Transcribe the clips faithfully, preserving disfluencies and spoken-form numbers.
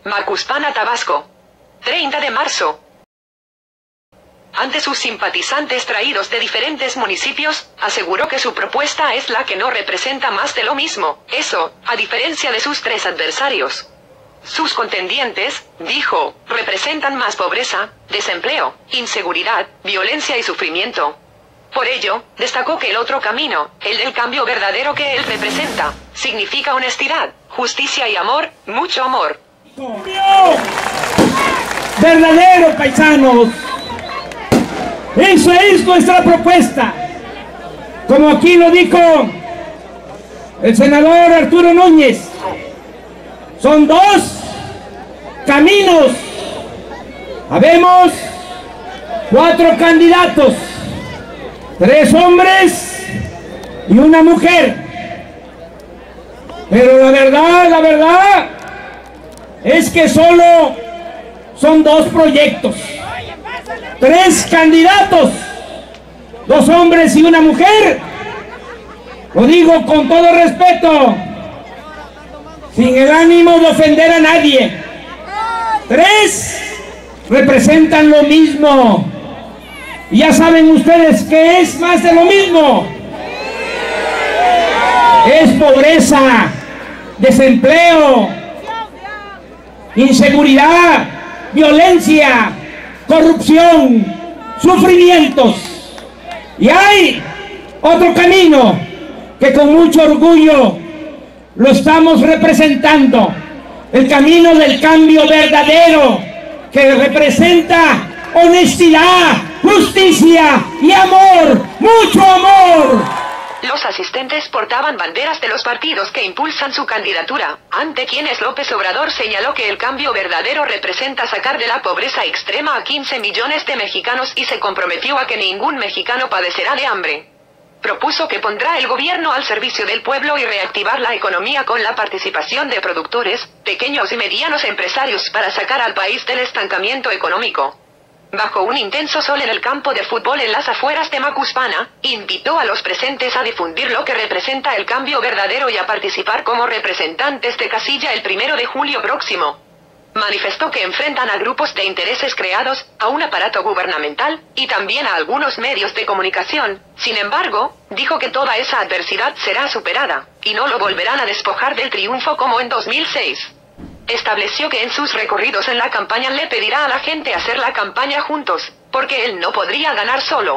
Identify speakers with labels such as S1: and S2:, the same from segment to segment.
S1: Macuspana, Tabasco. treinta de marzo. Ante sus simpatizantes traídos de diferentes municipios, aseguró que su propuesta es la que no representa más de lo mismo, eso, a diferencia de sus tres adversarios. Sus contendientes, dijo, representan más pobreza, desempleo, inseguridad, violencia y sufrimiento. Por ello, destacó que el otro camino, el del cambio verdadero que él representa, significa honestidad, justicia y amor, mucho amor.
S2: Verdadero, paisanos. Eso es nuestra propuesta. Como aquí lo dijo el senador Arturo Núñez, son dos caminos. Habemos cuatro candidatos, tres hombres y una mujer. Pero la verdad, la verdad, es que solo son dos proyectos. Tres candidatos, dos hombres y una mujer. Lo digo con todo respeto, sin el ánimo de ofender a nadie. Tres representan lo mismo. Y ya saben ustedes que es más de lo mismo. Es pobreza, desempleo, inseguridad, violencia, corrupción, sufrimientos. Y hay otro camino que con mucho orgullo lo estamos representando, el camino del cambio verdadero, que representa honestidad, justicia y amor, mucho amor.
S1: Los asistentes portaban banderas de los partidos que impulsan su candidatura, ante quienes López Obrador señaló que el cambio verdadero representa sacar de la pobreza extrema a quince millones de mexicanos y se comprometió a que ningún mexicano padecerá de hambre. Propuso que pondrá el gobierno al servicio del pueblo y reactivar la economía con la participación de productores, pequeños y medianos empresarios para sacar al país del estancamiento económico. Bajo un intenso sol en el campo de fútbol en las afueras de Macuspana, invitó a los presentes a difundir lo que representa el cambio verdadero y a participar como representantes de casilla el primero de julio próximo. Manifestó que enfrentan a grupos de intereses creados, a un aparato gubernamental, y también a algunos medios de comunicación. Sin embargo, dijo que toda esa adversidad será superada, y no lo volverán a despojar del triunfo como en dos mil seis. Estableció que en sus recorridos en la campaña le pedirá a la gente hacer la campaña juntos, porque él no podría ganar solo.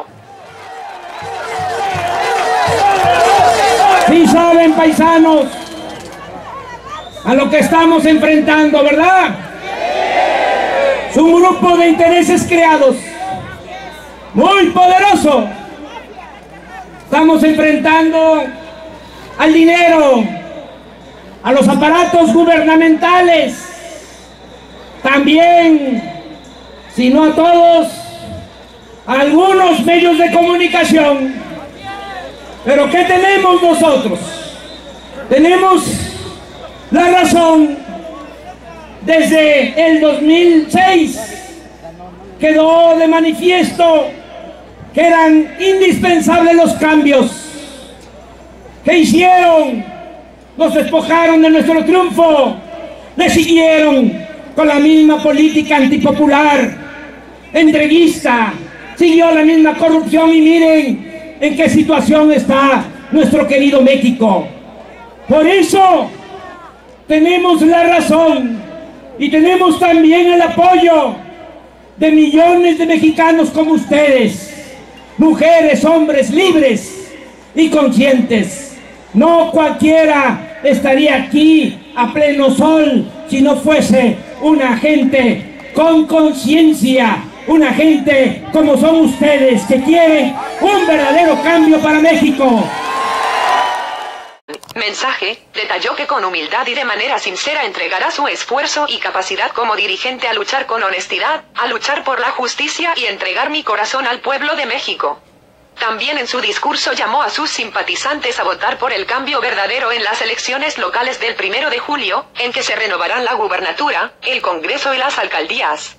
S2: Sí saben, paisanos, a lo que estamos enfrentando, ¿verdad? Es un grupo de intereses creados, muy poderoso. Estamos enfrentando al dinero, a los aparatos gubernamentales, también, si no a todos, a algunos medios de comunicación. Pero ¿qué tenemos nosotros? Tenemos la razón. Desde el dos mil seis quedó de manifiesto que eran indispensables los cambios. ¿Qué hicieron? Nos despojaron de nuestro triunfo, le siguieron con la misma política antipopular, entreguista, siguió la misma corrupción y miren en qué situación está nuestro querido México. Por eso tenemos la razón y tenemos también el apoyo de millones de mexicanos como ustedes, mujeres, hombres libres y conscientes. No cualquiera estaría aquí a pleno sol si no fuese una gente con conciencia, una gente como son ustedes, que quieren un verdadero cambio para México.
S1: Mensaje, detalló que con humildad y de manera sincera entregará su esfuerzo y capacidad como dirigente a luchar con honestidad, a luchar por la justicia y entregar mi corazón al pueblo de México. También en su discurso llamó a sus simpatizantes a votar por el cambio verdadero en las elecciones locales del primero de julio, en que se renovarán la gubernatura, el Congreso y las alcaldías.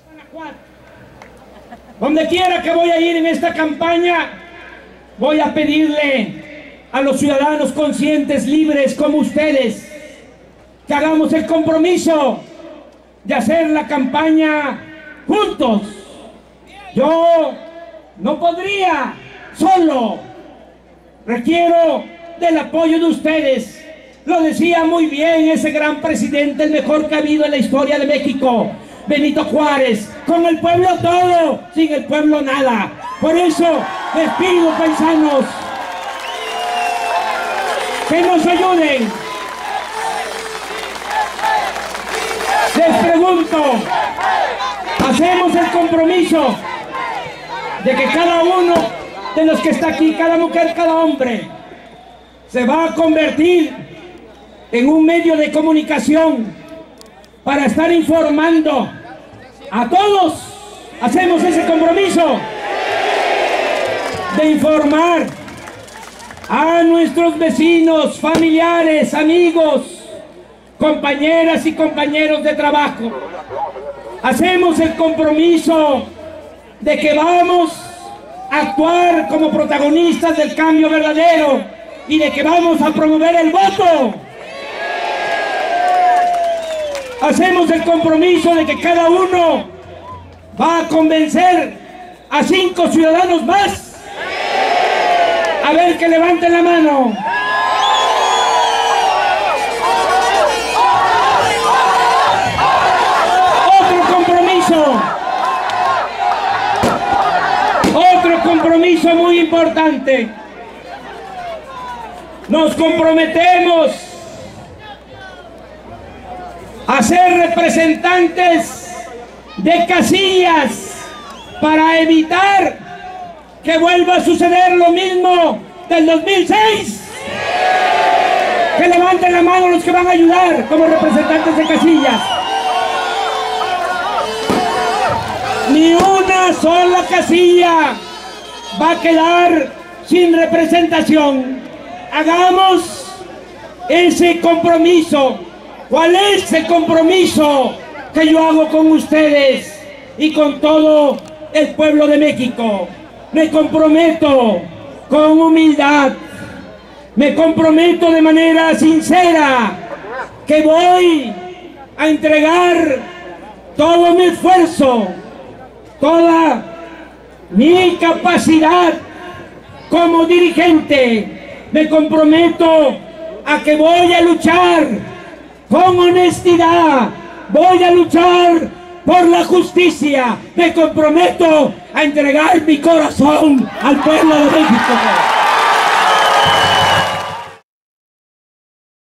S2: Donde quiera que voy a ir en esta campaña, voy a pedirle a los ciudadanos conscientes, libres como ustedes, que hagamos el compromiso de hacer la campaña juntos. Yo no podría solo, requiero del apoyo de ustedes. Lo decía muy bien ese gran presidente, el mejor que ha habido en la historia de México, Benito Juárez: con el pueblo todo, sin el pueblo nada. Por eso les pido, paisanos, que nos ayuden. Les pregunto, hacemos el compromiso de que cada uno de los que está aquí, cada mujer, cada hombre, se va a convertir en un medio de comunicación para estar informando a todos. Hacemos ese compromiso de informar a nuestros vecinos, familiares, amigos, compañeras y compañeros de trabajo. Hacemos el compromiso de que vamos a actuar como protagonistas del cambio verdadero y de que vamos a promover el voto. Hacemos el compromiso de que cada uno va a convencer a cinco ciudadanos más. A ver, que levanten la mano. Otro compromiso. Otro compromiso muy importante. Nos comprometemos a ser representantes de casillas para evitar que vuelva a suceder lo mismo del dos mil seis. Que levanten la mano los que van a ayudar como representantes de casillas. Ni una sola casilla va a quedar sin representación. Hagamos ese compromiso. ¿Cuál es el compromiso que yo hago con ustedes y con todo el pueblo de México? Me comprometo con humildad, me comprometo de manera sincera que voy a entregar todo mi esfuerzo, toda mi capacidad como dirigente. Me comprometo a que voy a luchar con honestidad, voy a luchar por la justicia. Me comprometo a entregar mi corazón al pueblo de México.